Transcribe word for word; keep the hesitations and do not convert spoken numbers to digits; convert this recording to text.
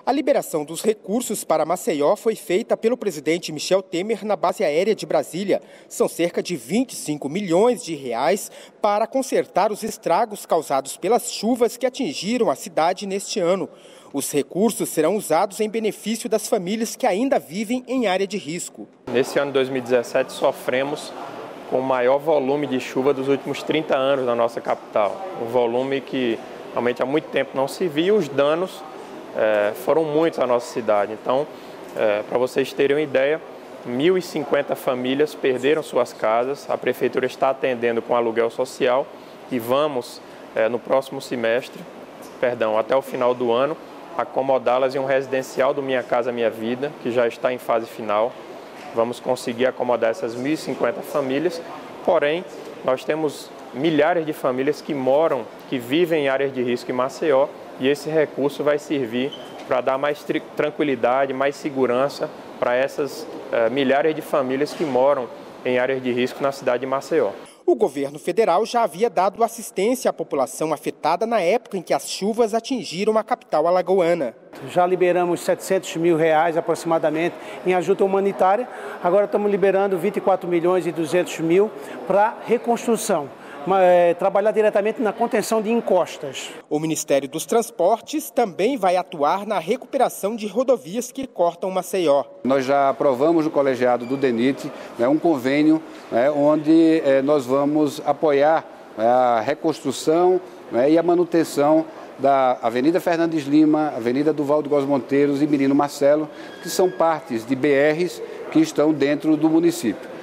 A liberação dos recursos para Maceió foi feita pelo presidente Michel Temer na base aérea de Brasília. São cerca de vinte e cinco milhões de reais para consertar os estragos causados pelas chuvas que atingiram a cidade neste ano. Os recursos serão usados em benefício das famílias que ainda vivem em área de risco. Nesse ano de dois mil e dezessete, sofremos com o maior volume de chuva dos últimos trinta anos na nossa capital. Um volume que realmente há muito tempo não se viu. Os danos é, foram muitos na nossa cidade. Então, é, para vocês terem uma ideia, mil e cinquenta famílias perderam suas casas. A Prefeitura está atendendo com aluguel social e vamos, é, no próximo semestre, perdão, até o final do ano, acomodá-las em um residencial do Minha Casa Minha Vida, que já está em fase final. Vamos conseguir acomodar essas mil e cinquenta famílias, porém, nós temos milhares de famílias que moram, que vivem em áreas de risco em Maceió, e esse recurso vai servir para dar mais tranquilidade, mais segurança para essas uh, milhares de famílias que moram em áreas de risco na cidade de Maceió. O governo federal já havia dado assistência à população afetada na época em que as chuvas atingiram a capital alagoana. Já liberamos setecentos mil reais aproximadamente em ajuda humanitária. Agora estamos liberando vinte e quatro milhões e duzentos mil para reconstrução. É, trabalhar diretamente na contenção de encostas. O Ministério dos Transportes também vai atuar na recuperação de rodovias que cortam Maceió. Nós já aprovamos no colegiado do DENIT, né, um convênio, né, onde é, nós vamos apoiar, né, a reconstrução, né, e a manutenção da Avenida Fernandes Lima, Avenida Duvaldo Góes Monteiros e Menino Marcelo, que são partes de B Rs que estão dentro do município.